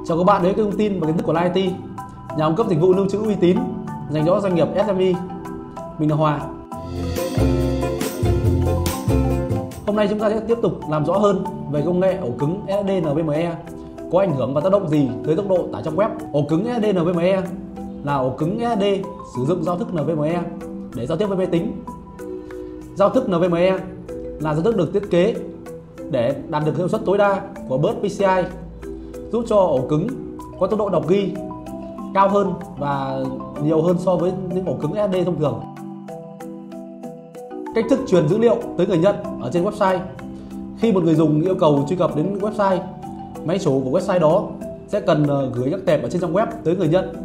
Chào các bạn đến với thông tin và kiến thức của Live IT, nhà cung cấp dịch vụ lưu trữ uy tín dành cho doanh nghiệp SME. Mình là Hòa. Hôm nay chúng ta sẽ tiếp tục làm rõ hơn về công nghệ ổ cứng SSD NVMe có ảnh hưởng và tác động gì tới tốc độ tải trong web. Ổ cứng SSD NVMe là ổ cứng SSD sử dụng giao thức NVMe để giao tiếp với máy tính. Giao thức NVMe là giao thức được thiết kế để đạt được hiệu suất tối đa của bus PCI, giúp cho ổ cứng có tốc độ đọc ghi cao hơn và nhiều hơn so với những ổ cứng SSD thông thường. Cách thức truyền dữ liệu tới người nhận ở trên website. Khi một người dùng yêu cầu truy cập đến website, máy chủ của website đó sẽ cần gửi các tệp ở trên trang web tới người nhận.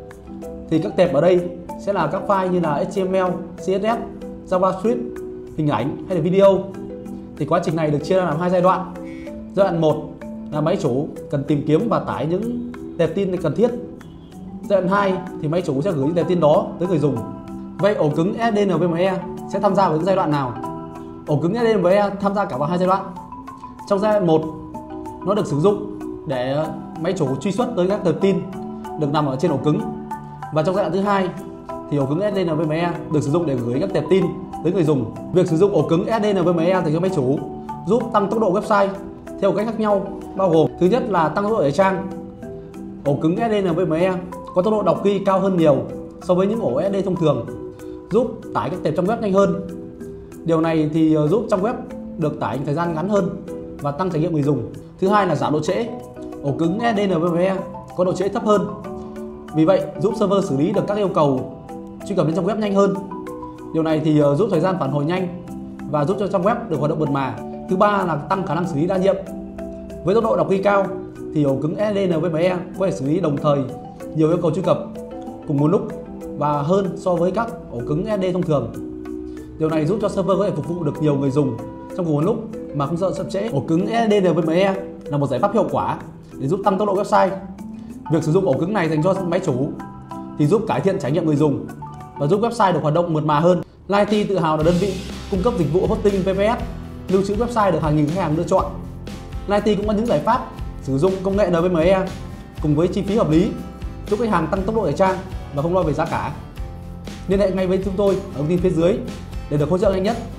Thì các tệp ở đây sẽ là các file như là HTML, CSS, JavaScript, hình ảnh hay là video. Thì quá trình này được chia ra làm hai giai đoạn. Giai đoạn 1 là máy chủ cần tìm kiếm và tải những tệp tin cần thiết. Giai đoạn 2 thì máy chủ sẽ gửi những tệp tin đó tới người dùng. Vậy ổ cứng SSD NVMe sẽ tham gia vào những giai đoạn nào? Ổ cứng SSD NVMe tham gia cả vào hai giai đoạn. Trong giai đoạn 1, nó được sử dụng để máy chủ truy xuất tới các tệp tin được nằm ở trên ổ cứng. Và trong giai đoạn thứ hai thì ổ cứng SSD NVMe được sử dụng để gửi các tệp tin tới người dùng. Việc sử dụng ổ cứng SSD NVMe dành cho máy chủ giúp tăng tốc độ website theo cách khác nhau, bao gồm thứ nhất là tăng tốc độ tải trang. Ổ cứng SSD NVMe có tốc độ đọc ghi cao hơn nhiều so với những ổ SSD thông thường, giúp tải các tệp trong web nhanh hơn. Điều này thì giúp trong web được tải thời gian ngắn hơn và tăng trải nghiệm người dùng. Thứ hai là giảm độ trễ. Ổ cứng SSD NVMe có độ trễ thấp hơn, vì vậy giúp server xử lý được các yêu cầu truy cập đến trong web nhanh hơn. Điều này thì giúp thời gian phản hồi nhanh và giúp cho trong web được hoạt động mượt mà. Thứ ba là tăng khả năng xử lý đa nhiệm. Với tốc độ đọc ghi cao thì ổ cứng SSD NVMe có thể xử lý đồng thời nhiều yêu cầu truy cập cùng một lúc và hơn so với các ổ cứng SSD thông thường. Điều này giúp cho server có thể phục vụ được nhiều người dùng trong cùng một lúc mà không sợ chậm trễ. Ổ cứng SSD NVMe là một giải pháp hiệu quả để giúp tăng tốc độ website. Việc sử dụng ổ cứng này dành cho máy chủ thì giúp cải thiện trải nghiệm người dùng và giúp website được hoạt động mượt mà hơn. Live IT tự hào là đơn vị cung cấp dịch vụ hosting VPS, lưu trữ website được hàng nghìn khách hàng lựa chọn. Live IT cũng có những giải pháp sử dụng công nghệ NVMe cùng với chi phí hợp lý, giúp khách hàng tăng tốc độ tải trang và không lo về giá cả. Liên hệ ngay với chúng tôi ở thông tin phía dưới để được hỗ trợ nhanh nhất.